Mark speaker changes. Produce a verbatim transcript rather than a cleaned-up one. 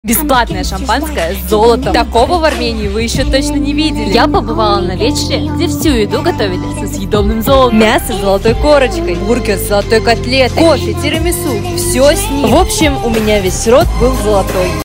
Speaker 1: Бесплатное шампанское с золотом. Такого в Армении вы еще точно не видели. Я побывала на вечере, где всю еду готовили со съедобным золотом. Мясо с золотой корочкой, бургер с золотой котлетой, кофе, тирамису. Все с ним. В общем, у меня весь рот был золотой.